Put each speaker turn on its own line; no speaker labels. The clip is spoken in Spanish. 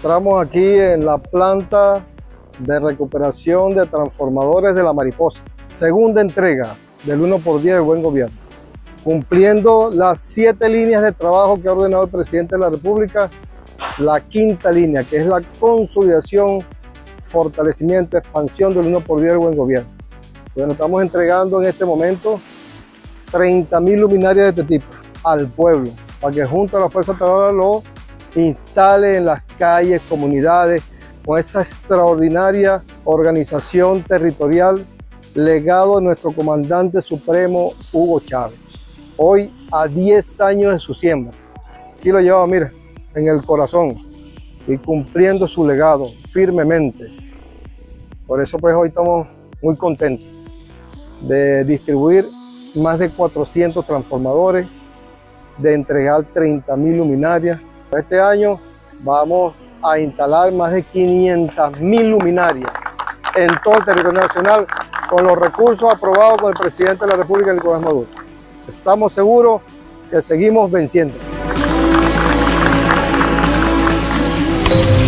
encontramos aquí en la planta de recuperación de transformadores de La Mariposa. Segunda entrega del 1x10 del buen gobierno. Cumpliendo las 7 líneas de trabajo que ha ordenado el presidente de la República, la quinta línea, que es la consolidación, fortalecimiento, expansión del 1x10 del buen gobierno. Bueno, estamos entregando en este momento 30.000 luminarias de este tipo al pueblo, para que junto a la Fuerza Trabajadora lo instale en las calles, comunidades, con esa extraordinaria organización territorial, legado de nuestro comandante supremo Hugo Chávez. Hoy, a 10 años de su siembra, aquí lo llevaba, mira, en el corazón, y cumpliendo su legado firmemente. Por eso pues hoy estamos muy contentos de distribuir más de 400 transformadores, de entregar 30.000 luminarias. Este año vamos a instalar más de 500.000 luminarias en todo el territorio nacional con los recursos aprobados por el presidente de la República, Nicolás Maduro. Estamos seguros que seguimos venciendo.